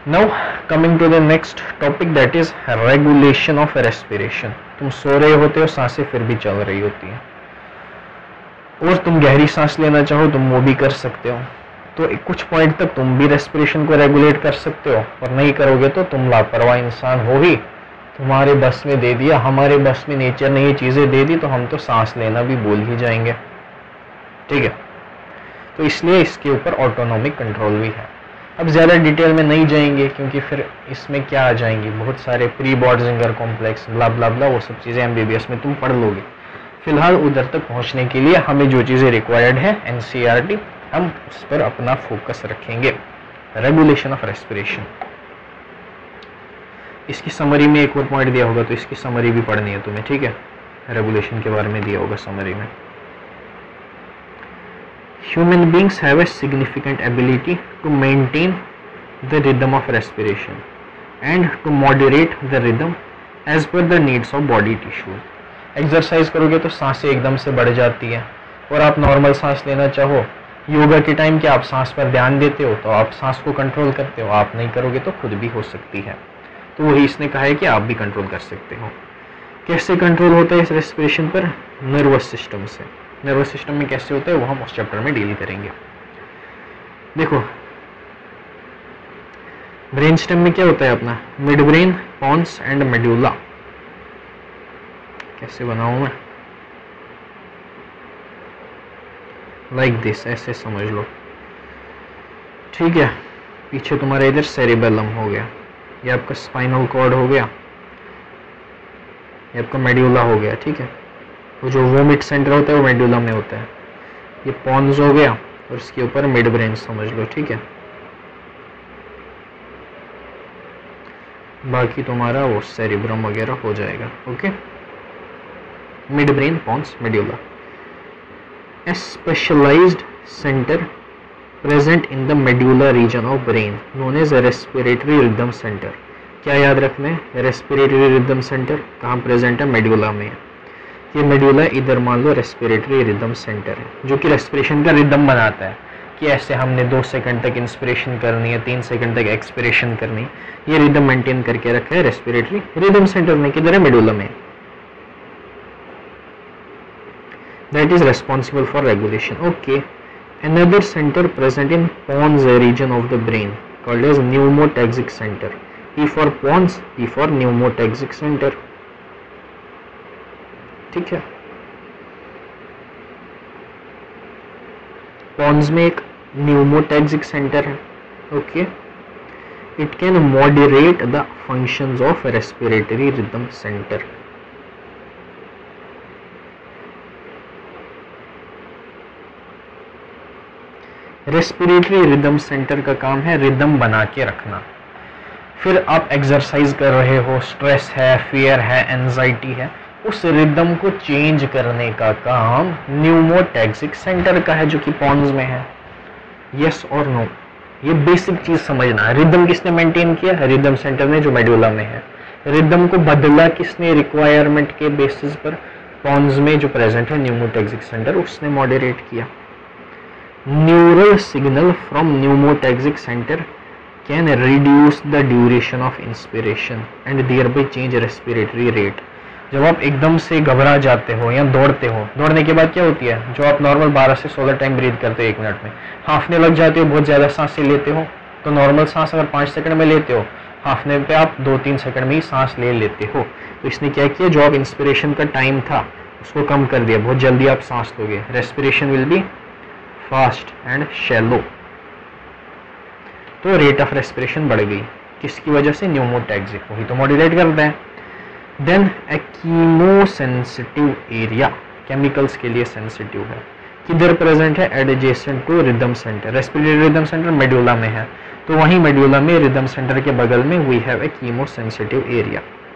Now coming to the next topic, that is regulation of respiration. तुम सो रहे होते हो, सांसें फिर भी चल रही होती हैं, और तुम गहरी सांस लेना चाहो तुम वो भी कर सकते हो। तो एक कुछ पॉइंट तक तुम भी रेस्पिरेशन को रेगुलेट कर सकते हो, और नहीं करोगे तो तुम लापरवाह इंसान हो ही। तुम्हारे बस में दे दिया, हमारे बस में नेचर ने ये चीज़ें दे दी, तो हम तो सांस लेना भी भूल ही जाएंगे। ठीक है, तो इसलिए इसके ऊपर ऑटोनॉमिक कंट्रोल भी है। अब ज़्यादा डिटेल में नहीं जाएंगे, क्योंकि फिर इसमें क्या आ जाएंगी बहुत सारे प्री बॉर्डजिंगर कॉम्प्लेक्स ब्ला ब्ला ब्ला, वो सब चीज़ें एमबीबीएस में तुम पढ़ लोगे। फिलहाल उधर तक पहुंचने के लिए हमें जो चीज़ें रिक्वायर्ड है एनसीईआरटी, हम उस पर अपना फोकस रखेंगे। रेगुलेशन ऑफ रेस्पिरेशन, इसकी समरी में एक और पॉइंट दिया होगा, तो इसकी समरी भी पढ़नी है तुम्हें। ठीक है, रेगुलेशन के बारे में दिया होगा समरी में। Human beings have a significant ability to maintain the rhythm of respiration and to moderate the rhythm as per the needs of body tissues. Exercise करोगे तो सांसें एकदम से बढ़ जाती हैं, और आप नॉर्मल सांस लेना चाहो, योगा के टाइम क्या आप सांस पर ध्यान देते हो तो आप सांस को कंट्रोल करते हो, आप नहीं करोगे तो खुद भी हो सकती है। तो वही इसने कहा है कि आप भी कंट्रोल कर सकते हो। कैसे कंट्रोल होता है इस रेस्पिरेशन पर? नर्वस सिस्टम से। नर्वस सिस्टम में कैसे होता है वो हम उस चैप्टर में डील करेंगे। देखो, ब्रेन स्टेम में क्या होता है अपना? Mid brain, pons and medulla. कैसे बनाऊं मैं? लाइक दिस, ऐसे समझ लो। ठीक है, पीछे तुम्हारा इधर सेरिबेलम हो गया, ये आपका स्पाइनल कॉर्ड हो गया, ये आपका मेड्यूला हो गया। ठीक है, वो जो वोमिट सेंटर होता है वो मेड्यूला में होता है। ये पॉन्स हो गया, और इसके ऊपर मिड ब्रेन समझ लो। ठीक है, बाकी तुम्हारा वो सेरिब्रम वगैरह हो जाएगा। Okay, mid brain, pons, medulla. A specialized centre present in the medulla region of brain known as respiratory rhythm centre. क्या याद रखना है? रेस्पिरेटरी रिदम सेंटर कहाँ प्रेजेंट है? मेड्यूला में। ये मेड्यूला इधर मान लो रेस्पिरेटरी रिदम सेंटर है, जो कि रेस्पिरेशन का रिदम बनाता है कि ऐसे हमने 2 सेकंड तक इंस्पिरेशन करनी है, 3 सेकंड तक एक्सपिरेशन करनी है। ये रिदम मेंटेन करके रखा है रेस्पिरेटरी रिदम सेंटर ने, किधर है? मेडुला में। That is responsible for regulation. Okay, another center present in pons region of the brain called as pneumotaxic center. P for pons, P for pneumotaxic center. ठीक है, pons में एक pneumotaxic centre है। Okay, it can moderate the functions of respiratory rhythm centre. Respiratory rhythm centre का काम है rhythm बना के रखना। फिर आप एक्सरसाइज कर रहे हो, स्ट्रेस है, फियर है, एंजाइटी है, उस रिदम को चेंज करने का काम न्यूमोटैक्सिक सेंटर का है, जो कि पॉन्स में है। यस और नो, ये बेसिक चीज समझना है। रिदम किसने मेंटेन किया? रिदम सेंटर ने, जो मेडुला में है। रिदम को बदला किसने? रिक्वायरमेंट के बेसिस पर पॉन्स में जो प्रेजेंट है न्यूमोटैक्सिक सेंटर, उसने मॉडरेट किया। Neural signal from pneumotaxic centre can reduce the duration of inspiration and thereby change respiratory rate. जब आप एकदम से घबरा जाते हो या दौड़ते हो, दौड़ने के बाद क्या होती है? जो आप नॉर्मल 12 से 16 टाइम ब्रीथ करते हो 1 मिनट में, हाफने लग जाते हो, बहुत ज़्यादा सांसें लेते हो। तो नॉर्मल सांस अगर 5 सेकंड में लेते हो, हाफने पे आप 2-3 सेकंड में ही सांस ले लेते हो। तो इसने क्या किया? जो आप इंस्पिरेशन का टाइम था उसको कम कर दिया, बहुत जल्दी आप सांस लोगे। Respiration will be fast and shallow, तो रेट ऑफ रेस्पिरेशन बढ़ गई। किसकी वजह से? न्यूमोटैक्सिक, वही तो मॉड्यूलेट करता है। Then a chemosensitive area, chemicals के लिए सेंसिटिव है, किधर प्रेजेंट है? Adjacent to rhythm centre. Respiratory rhythm centre medulla में है, तो वहीं मेडुला में रिदम सेंटर के बगल में we have a chemosensitive area.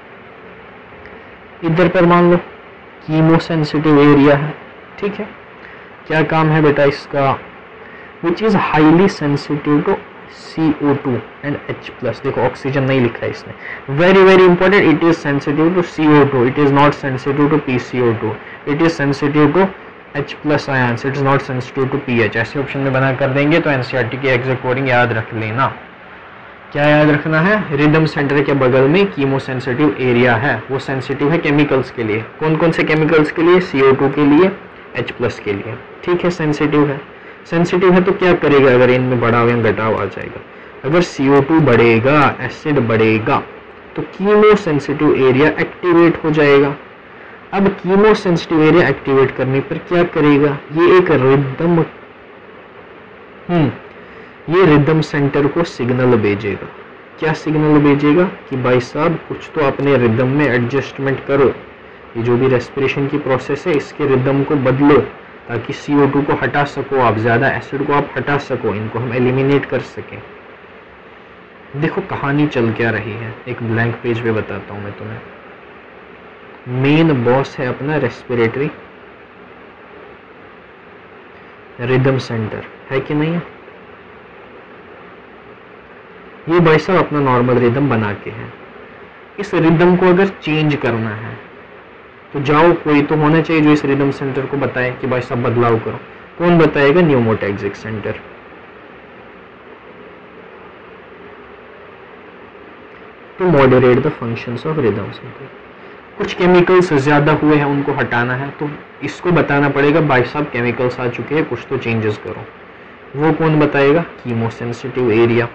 इधर पर मान लो कीमोसेंसिटिव एरिया है। ठीक है, क्या काम है बेटा इसका? Which is highly sensitive to CO2 and H+। देखो ऑक्सीजन नहीं लिखा है इसने, very very important. It is sensitive to CO2, it is not sensitive to PCO2, it is sensitive to H+ ions, it is not sensitive to pH। ऐसे option में बना कर देंगे तो एनसीईआरटी की एग्जैक्ट कोडिंग याद रख लेना। क्या याद रखना है, रिदम सेंटर के बगल में कीमोसेंसिटिव एरिया है, वो सेंसिटिव है केमिकल्स के लिए। कौन कौन से केमिकल्स के लिए, CO2 के लिए, H+ के लिए, ठीक है, सेंसिटिव है। सेंसिटिव है तो क्या करेगा, अगर इनमें बढ़ाव या घटाव आ जाएगा, अगर CO2 बढ़ेगा, एसिड बढ़ेगा, तो कीमोसेंसिटिव एरिया एक्टिवेट हो जाएगा। अब कीमोसेंसिटिव एरिया एक्टिवेट करने पर क्या करेगा, ये एक रिदम ये रिदम सेंटर को सिग्नल भेजेगा। क्या सिग्नल भेजेगा कि भाई साहब कुछ तो अपने रिदम में एडजस्टमेंट करो, ये जो भी रेस्पिरेशन की प्रोसेस है इसके रिदम को बदलो, ताकि CO2 को हटा सको आप, ज़्यादा एसिड को आप हटा सको, इनको हम एलिमिनेट कर सकें। देखो कहानी चल क्या रही है, एक ब्लैंक पेज पे बताता हूँ मैं तुम्हें। मेन बॉस है अपना रेस्पिरेटरी रिदम सेंटर, है कि नहीं है? ये भाई साहब अपना नॉर्मल रिदम बना के है। इस रिदम को अगर चेंज करना है तो जाओ, कोई तो होना चाहिए जो इस रिदम सेंटर को बताए कि भाई साहब बदलाव करो। कौन बताएगा, pneumotaxic centre. To moderate the functions of rhythm centre, कुछ केमिकल्स ज्यादा हुए हैं उनको हटाना है, तो इसको बताना पड़ेगा भाई साहब केमिकल्स आ चुके हैं, कुछ तो चेंजेस करो। वो कौन बताएगा, कीमोसेंसिटिव एरिया।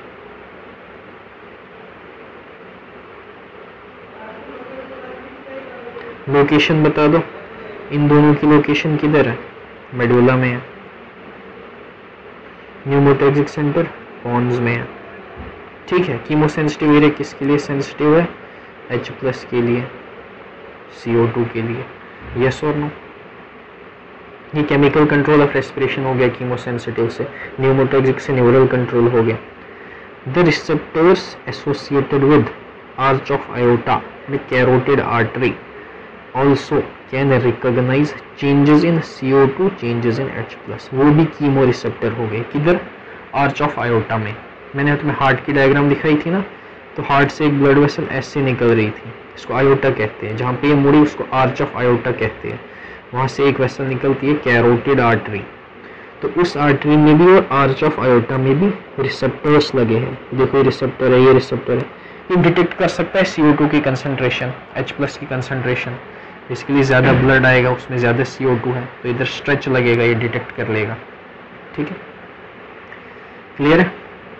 लोकेशन बता दो, इन दोनों की लोकेशन किधर है, मेडुला में है। न्यूमोटैक्सिक सेंटर पॉन्स में है, ठीक है। कीमोसेंसिटिव एरिया किसके लिए सेंसिटिव है, H+ के लिए, CO2 के लिए, यस और नो। ये केमिकल कंट्रोल ऑफ रेस्पिरेशन हो गया कीमोसेंसिटिव से, न्यूमोटैक्सिक से न्यूरल कंट्रोल हो गया। The receptors associated with arch of aorta में carotid artery also can recognize changes in CO2, changes in H+, वो भी कीमो रिसेप्टर हो गए। किधर, आर्च ऑफ आयोटा में। मैंने तुम्हें हार्ट की डायग्राम दिखाई थी ना, तो हार्ट से एक ब्लड वेसल ऐसे निकल रही थी, इसको आयोटा कहते हैं। जहाँ पे ये मुड़ी उसको आर्च ऑफ आयोटा कहते हैं। वहाँ से एक वेसल निकलती है कैरोटिड आर्टरी, तो उस आर्टरी में भी और आर्च ऑफ आयोटा में भी रिसेप्टर्स लगे हैं। देखो ये रिसेप्टर है, ये रिसेप्टर है, ये डिटेक्ट कर सकता है CO2 की कंसंट्रेशन, H+ की कंसंट्रेशन। इसके लिए ज़्यादा ब्लड आएगा, उसमें ज़्यादा CO2 है, तो इधर स्ट्रेच लगेगा, ये डिटेक्ट कर लेगा, ठीक है, क्लियर है।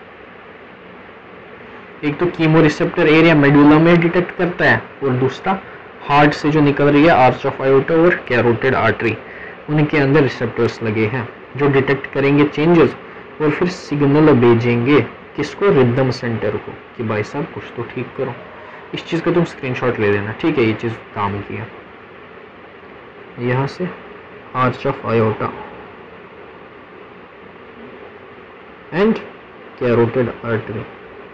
एक तो कीमो रिसेप्टर एरिया मेडुला में डिटेक्ट करता है, और दूसरा हार्ट से जो निकल रही है आर्च ऑफ आयोटा और कैरोटिड आर्टरी, उनके अंदर रिसेप्टर्स लगे हैं जो डिटेक्ट करेंगे चेंजेस, और फिर सिग्नल भेजेंगे किसको, रिदम सेंटर को, कि भाई साहब कुछ तो ठीक करो। इस चीज़ का तुम स्क्रीनशॉट ले लेना, ठीक है, ये चीज़ काम की है। यहाँ से arch of aorta and carotid artery,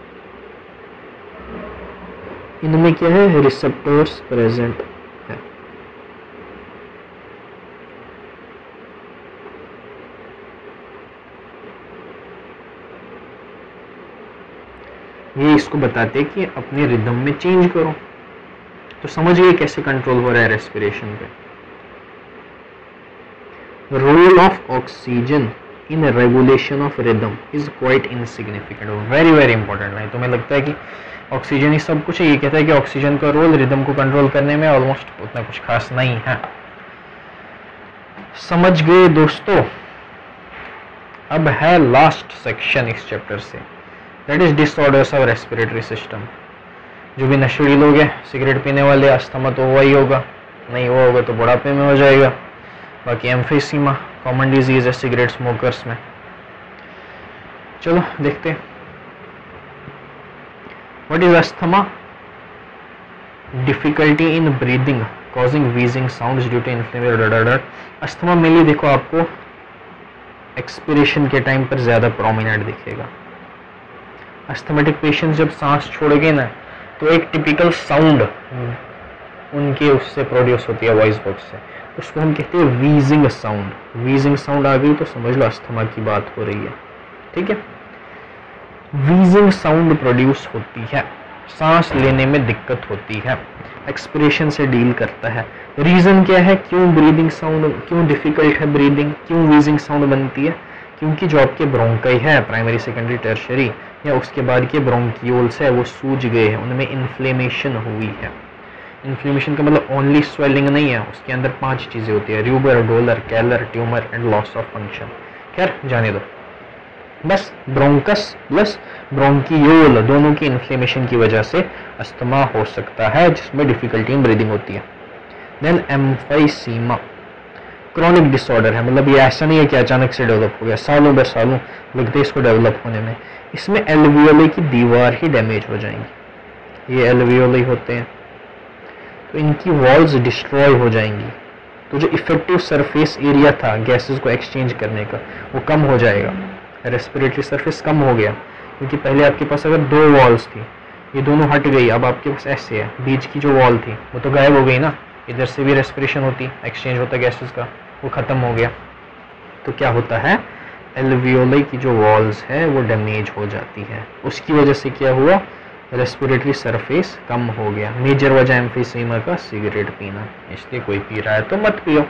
इनमें क्या है, रिसेप्टर्स प्रेजेंट है। ये इसको बताते कि अपने रिदम में चेंज करो। तो समझिए कैसे कंट्रोल हो रहा है रेस्पिरेशन पे। Role of oxygen in regulation of rhythm is quite insignificant, very very important है। तुम्हें लगता है कि ऑक्सीजन ही सब कुछ है, ये कहता है कि ऑक्सीजन का रोल रिदम को कंट्रोल करने में ऑलमोस्ट उतना कुछ खास नहीं है। समझ गए दोस्तों। अब है लास्ट सेक्शन इस चैप्टर से, that is disorders of respiratory system. जो भी नशेड़ी लोग हैं, सिगरेट पीने वाले, अस्थमा तो हुआ ही होगा, नहीं हुआ होगा तो बुढ़ापे में हो जाएगा। बाकी एम्फीसीमा कॉमन डिजीज है सिगरेट स्मोकर्स में। चलो देखते हैं। What is asthma? Difficulty in breathing causing wheezing sounds due to inflammation. Asthma mainly देखो आपको एक्सपिरेशन के टाइम पर ज्यादा प्रोमिनेंट दिखेगा। अस्थमेटिक पेशेंट्स जब सांस छोड़ेंगे ना, तो एक टिपिकल साउंड उनके उससे प्रोड्यूस होती है वॉइस बॉक्स से, उसको हम कहते हैं वीजिंग साउंड। वीजिंग साउंड आ गई तो समझ लो अस्थमा की बात हो रही है, ठीक है। वीजिंग साउंड प्रोड्यूस होती है, सांस लेने में दिक्कत होती है, एक्सपिरेशन से डील करता है। रीजन क्या है, क्यों ब्रीदिंग साउंड, क्यों डिफिकल्ट है ब्रीदिंग, क्यों वीजिंग साउंड बनती है? क्योंकि जो आपके ब्रोंकाई है, प्राइमरी सेकेंडरी टर्शियरी, या उसके बाद के ब्रोंकियोल्स है वो सूज गए हैं, उनमें इन्फ्लेमेशन हुई है। इन्फ्लेमेशन का मतलब ओनली स्वेलिंग नहीं है, उसके अंदर 5 चीज़ें होती है, rubor, dolor, calor, tumour and loss of function. खैर जाने दो, बस ब्रोंकस प्लस ब्रोंकियोल दोनों की इन्फ्लेमेशन की वजह से अस्थमा हो सकता है, जिसमें डिफिकल्टी इन ब्रीदिंग होती है। देन एम्फाइसीमा क्रॉनिक डिसऑर्डर है, मतलब ये ऐसा नहीं है कि अचानक से डेवलप हो गया, सालों बे सालों लगते हैं इसको डेवलप होने में। इसमें एल्वियोले की दीवार ही डैमेज हो जाएंगी, ये एल्वियोले होते हैं, तो इनकी वॉल्स डिस्ट्रॉय हो जाएंगी, तो जो इफेक्टिव सरफेस एरिया था गैसेस को एक्सचेंज करने का वो कम हो जाएगा, रेस्पिरेटरी सरफेस कम हो गया, क्योंकि पहले आपके पास अगर 2 वॉल्स थी, ये दोनों हट गई, अब आपके पास ऐसे है, बीच की जो वॉल थी वो तो गायब हो गई ना, इधर से भी रेस्पिरेशन होती, एक्सचेंज होता गैसेस का, वो ख़त्म हो गया। तो क्या होता है, एल्वियोलाई की जो वॉल्स है वो डैमेज हो जाती है, उसकी वजह से क्या हुआ, रेस्पिरेटरी सरफेस कम हो गया। मेजर वजह एम्फीसीमा का सिगरेट पीना, इसलिए कोई पी रहा है तो मत पियो।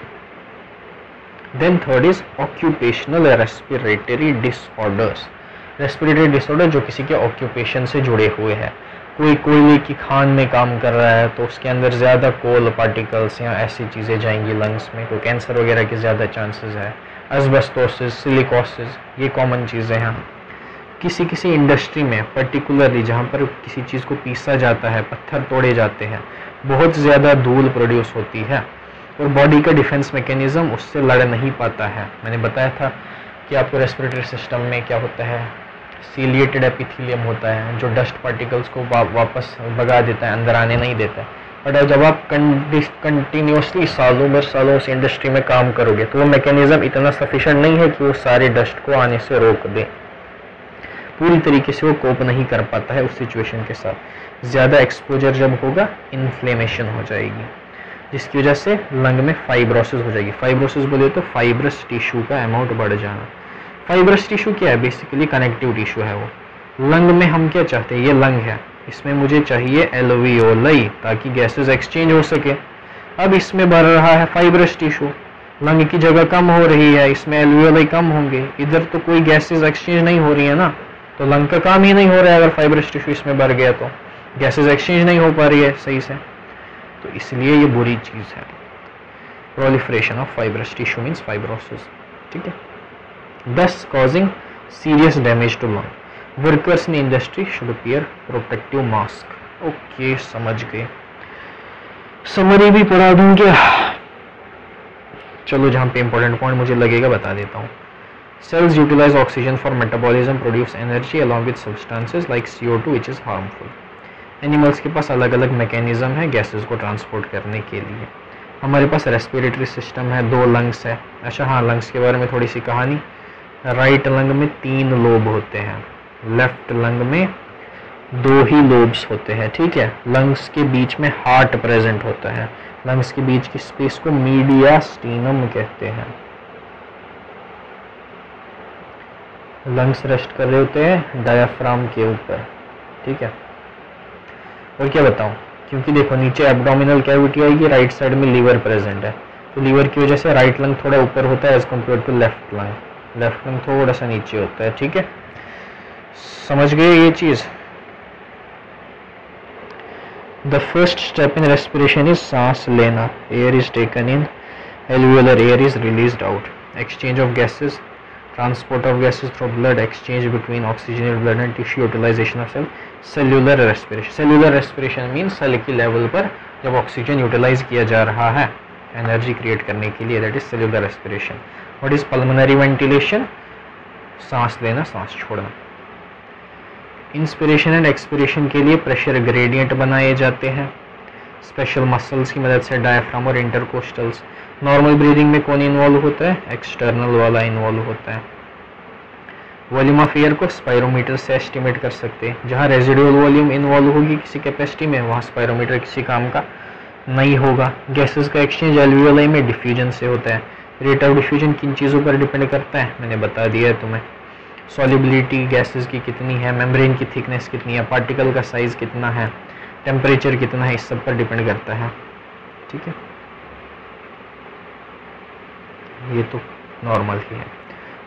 Then third is occupational respiratory disorders, respiratory disorder जो किसी के ऑक्यूपेशन से जुड़े हुए हैं। कोई कोयले की खान में काम कर रहा है तो उसके अंदर ज़्यादा कोल पार्टिकल्स या ऐसी चीज़ें जाएंगी लंग्स में, कोई कैंसर वगैरह के ज़्यादा चांसेस है। एस्बेस्टोसिस, सिलिकोसिस, ये कॉमन चीज़ें हैं। किसी किसी इंडस्ट्री में पर्टिकुलरली जहाँ पर किसी चीज़ को पीसा जाता है, पत्थर तोड़े जाते हैं, बहुत ज़्यादा धूल प्रोड्यूस होती है और बॉडी का डिफेंस मैकेनिज्म उससे लड़ नहीं पाता है। मैंने बताया था कि आपको रेस्पिरेटरी सिस्टम में क्या होता है, सीलिएटेड एपिथेलियम होता है जो डस्ट पार्टिकल्स को वापस भगा देता है, अंदर आने नहीं देता है। बट जब आप कंटिन्यूसली सालों भर सालों उस इंडस्ट्री में काम करोगे तो वो मैकेनिज्म इतना सफिशिएंट नहीं है कि वो सारे डस्ट को आने से रोक दे, पूरी तरीके से वो कोप नहीं कर पाता है उस सिचुएशन के साथ। ज़्यादा एक्सपोजर जब होगा इन्फ्लेमेशन हो जाएगी, जिसकी वजह से लंग में फाइब्रोसिस हो जाएगी। फाइब्रोसिस बोले तो फाइब्रस टिश्यू का अमाउंट बढ़ जाना। फाइब्रस टिश्यू क्या है, बेसिकली कनेक्टिव टिश्यू है वो। लंग में हम क्या चाहते हैं, ये लंग है, इसमें मुझे चाहिए एल्वियोलाई ताकि गैसेस एक्सचेंज हो सके। अब इसमें बढ़ रहा है फाइब्रस टिश्यू, लंग की जगह कम हो रही है, इसमें एल्वियोलाई कम होंगे, इधर तो कोई गैसेस एक्सचेंज नहीं हो रही है ना, तो लंग का काम ही नहीं हो रहा है। अगर फाइब्रस टिश्यू इसमें बढ़ गया तो गैसेस एक्सचेंज नहीं हो पा रही है सही से, तो इसलिए ये बुरी चीज़ है। Proliferation of fibrous tissue means fibrosis, ठीक है। thus causing serious damage to lung. Workers in industry should wear protective mask. Okay समझ गए, समरी भी पढ़ा दूं क्या? चलो जहाँ पे इंपॉर्टेंट पॉइंट मुझे लगेगा बता देता हूँ। Cells utilize oxygen for metabolism, produce energy along with substances like CO2 which is harmful. Animals के पास अलग अलग मैकेनिज्म है गैसेस को ट्रांसपोर्ट करने के लिए। हमारे पास रेस्पिरेटरी सिस्टम है, 2 लंग्स है। अच्छा हाँ, लंग्स के बारे में थोड़ी सी कहानी। राइट लंग में 3 लोब होते हैं, लेफ्ट लंग में 2 ही लोब्स होते हैं, ठीक है। लंग्स के बीच में हार्ट प्रेजेंट होता है। लंग्स के बीच की स्पेस को मीडियास्टिनम कहते हैं। लंग्स रेस्ट कर रहे होते हैं डायाफ्राम के ऊपर, ठीक है। और क्या बताऊं, क्योंकि देखो नीचे एब्डोमिनल कैविटी आएगी, राइट साइड में लीवर प्रेजेंट है, तो लीवर की वजह से राइट लंग थोड़ा ऊपर होता है as compare to left lung. Left lung थोड़ा सा नीचे होता है, ठीक है। समझ गए ये चीज? The first step in respiration is सांस लेना। Air is taken in, alveolar air is released out. Exchange of gases, transport of gases through blood, exchange between oxygenated blood and tissue, utilization of cell, cellular respiration. Cellular respiration means cell की level पर जब oxygen utilise किया जा रहा है energy create करने के लिए, that is cellular respiration. What is pulmonary ventilation? सांस लेना, सांस छोड़ना। इंस्पिरेशन एंड एक्सपिरेशन के लिए प्रेशर ग्रेडियंट बनाए जाते हैं स्पेशल मसल्स की मदद से, डायफ्राम और इंटरकोस्टल्स। नॉर्मल ब्रीदिंग में कौन इन्वॉल्व होता है? एक्सटर्नल वाला इन्वॉल्व होता है। वॉल्यूम ऑफ एयर को स्पायरोमीटर से एस्टिमेट कर सकते हैं। जहाँ रेजिडुअल वॉल्यूम इन्वॉल्व होगी किसी कैपेसिटी में, वहाँ स्पायरोमीटर किसी काम का नहीं होगा। गैसेस का एक्सचेंज एल्वियोलाई में डिफ्यूजन से होता है। रेट ऑफ डिफ्यूजन किन चीज़ों पर डिपेंड करता है? मैंने बता दिया है तुम्हें। सॉल्युबिलिटी गैसेस की कितनी है, मेम्ब्रेन की थिकनेस कितनी है, पार्टिकल का साइज कितना है, टेम्परेचर कितना है, इस सब पर डिपेंड करता है, ठीक है। ये तो नॉर्मल ही है।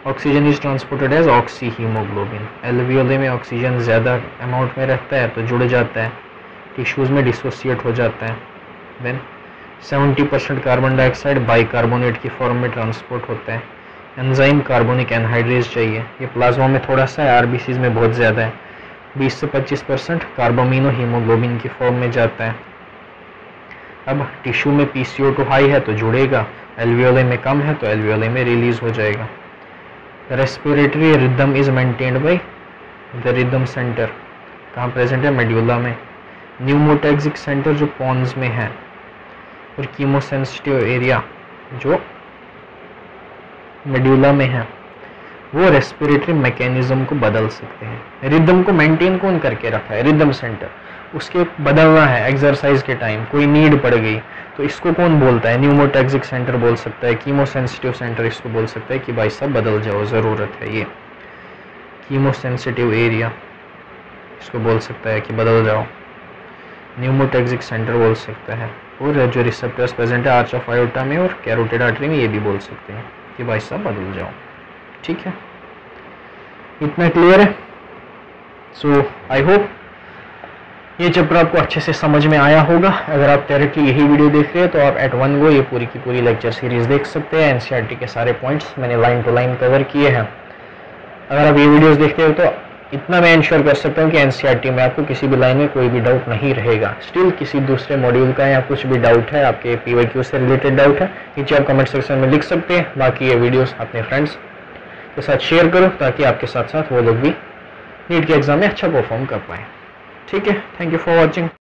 Oxygen is transported as oxy haemoglobin. Alveoli में ऑक्सीजन ज़्यादा अमाउंट में रहता है तो जुड़ जाता है, टिश्यूज़ में डिसोसिएट हो जाता है। देन 70% कार्बन डाइऑक्साइड बाइकार्बोनेट की फॉर्म में ट्रांसपोर्ट होता है। एंजाइम कार्बोनिक एनहाइड्रेज चाहिए, ये प्लाज्मा में थोड़ा सा है, आरबीसीज में बहुत ज़्यादा है। 20 से 25% कार्बामिनो हीमोग्लोबिन की फॉर्म में जाता है। अब टिश्यू में PCO2 हाई है तो जुड़ेगा, एल्वियोले में कम है तो एल्वियोले में रिलीज हो जाएगा। Respiratory rhythm is maintained by the rhythm centre, कहाँ प्रेजेंट है? मेड्यूला में। न्यूमोटैक्सिक सेंटर जो पॉन्स में है, और कीमोसेंसिटिव एरिया जो मेड्यूला में है, वो रेस्पिरेटरी मैकेनिज्म को बदल सकते हैं। रिदम को मेंटेन कौन करके रखा है? Rhythm centre. उसके बदलना है एक्सरसाइज के टाइम, कोई नीड पड़ गई तो इसको कौन बोलता है? न्यूमोटैक्सिक सेंटर बोल सकता है, कीमोसेंसिटिव सेंटर इसको बोल सकता है कि भाई सब बदल जाओ, ज़रूरत है। ये कीमोसेंसिटिव एरिया इसको बोल सकता है कि बदल जाओ, न्यूमोटैक्सिक सेंटर बोल सकता है। और जो रिसेप्टर्स प्रेजेंट है आर्च ऑफ आयोटा में और कैरोटिड आर्टरी में, ये भी बोल सकते हैं कि भाई सब बदल जाओ। ठीक है, इतना क्लियर है? सो आई होप ये चैप्टर आपको अच्छे से समझ में आया होगा। अगर आप डायरेक्टली यही वीडियो देख रहे हैं तो आप एट वन गो ये पूरी की पूरी लेक्चर सीरीज देख सकते हैं। एनसीईआरटी के सारे पॉइंट्स मैंने लाइन टू लाइन कवर किए हैं। अगर आप ये वीडियोस देखते हो तो इतना मैं इंश्योर कर सकता हूँ कि एनसीईआरटी में आपको किसी भी लाइन में कोई भी डाउट नहीं रहेगा। स्टिल किसी दूसरे मॉड्यूल का या कुछ भी डाउट है, आपके PYQ से रिलेटेड डाउट है, नीचे आप कमेंट सेक्शन में लिख सकते हैं। बाकी ये वीडियोस अपने फ्रेंड्स के साथ शेयर करो ताकि आपके साथ साथ वो लोग भी नीट के एग्जाम में अच्छा परफॉर्म कर पाएँ। ठीक है, थैंक यू फॉर वॉचिंग।